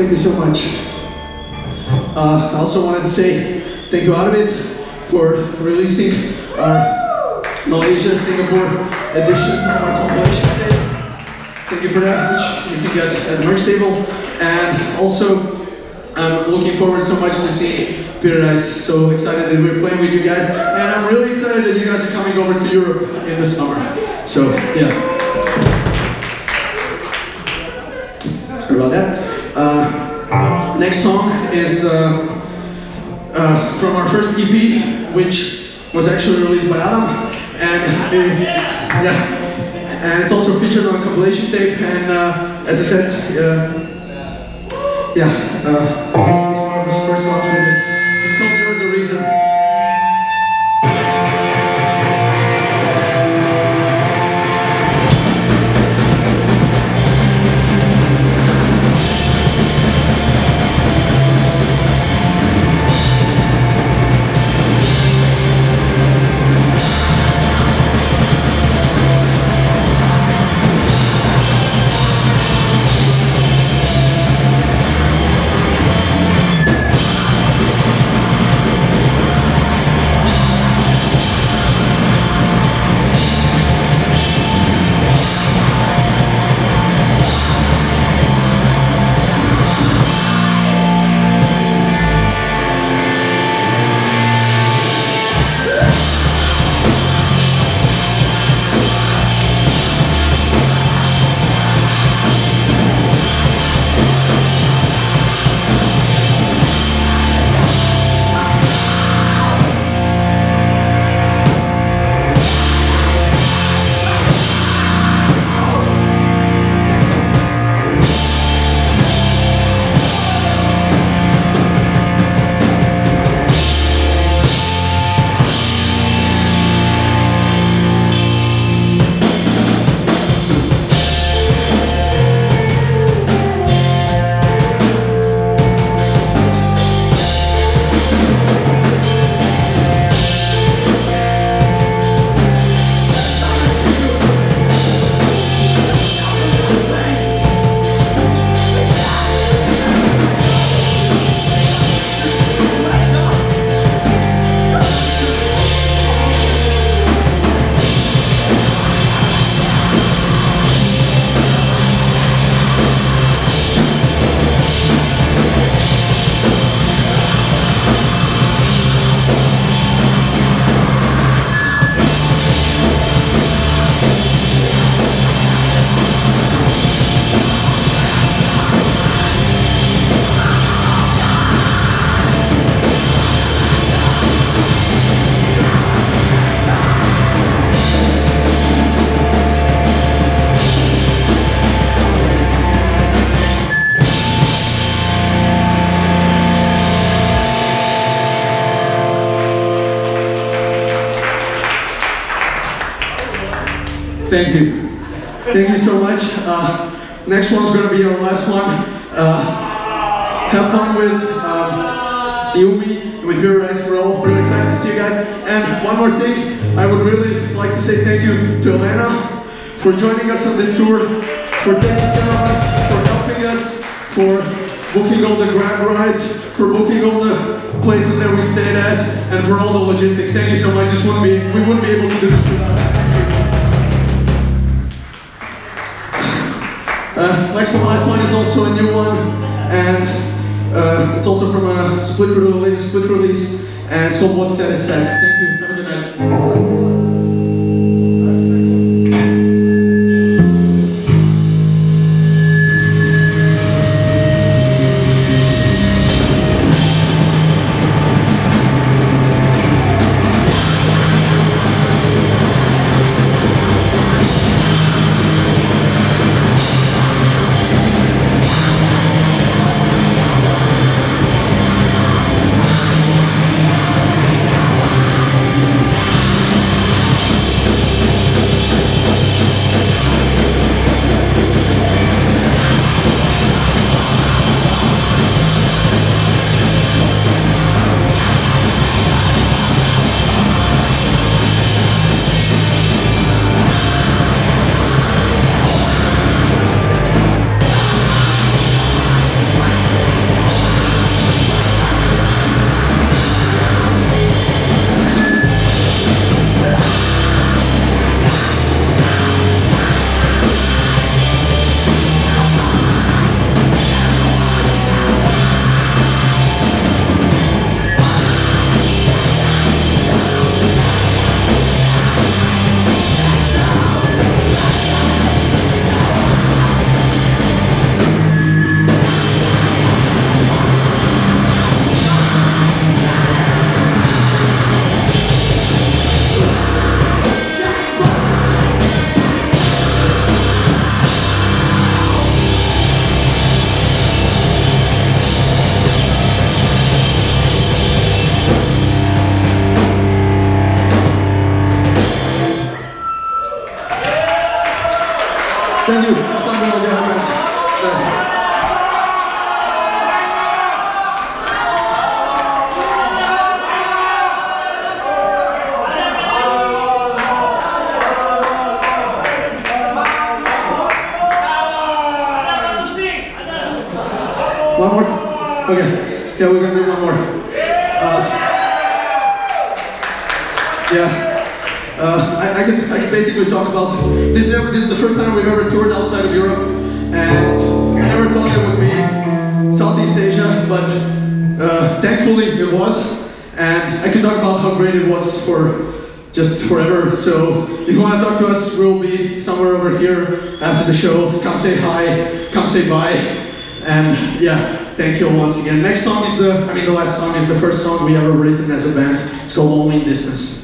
Thank you so much. I also wanted to say thank you, Arvid, for releasing our Malaysia, Singapore edition of our compilation tape. Thank you for that, which you can get at the merch table. And also, I'm looking forward so much to seeing Paradise. So excited that we're playing with you guys. And I'm really excited that you guys are coming over to Europe in the summer. So, yeah. Sorry about that. Next song is from our first EP, which was actually released by Adam. And it's also featured on a compilation tape. And as I said, it's one of the first songs we did. It's called You're the Reason. Thank you. Thank you so much. Next one's going to be our last one. Have fun with Yumi, with Paradise. We're all really excited to see you guys. And one more thing, I would really like to say thank you to Elena for joining us on this tour, for taking care of us, for helping us, for booking all the grab rides, for booking all the places that we stayed at, and for all the logistics. Thank you so much. We wouldn't be able to do this without you. The last one is also a new one, and it's also from a split release, and it's called What's Said Is Said. Thank you. Have a good night. Okay, yeah, we're gonna do one more. I can basically talk about this. This is the first time we've ever toured outside of Europe, and I never thought it would be Southeast Asia, but thankfully it was. And I can talk about how great it was for just forever. So if you want to talk to us, we'll be somewhere over here after the show. Come say hi, come say bye, and yeah, thank you once again. Next song is the last song is the first song we ever written as a band. It's called Lonely in Distance.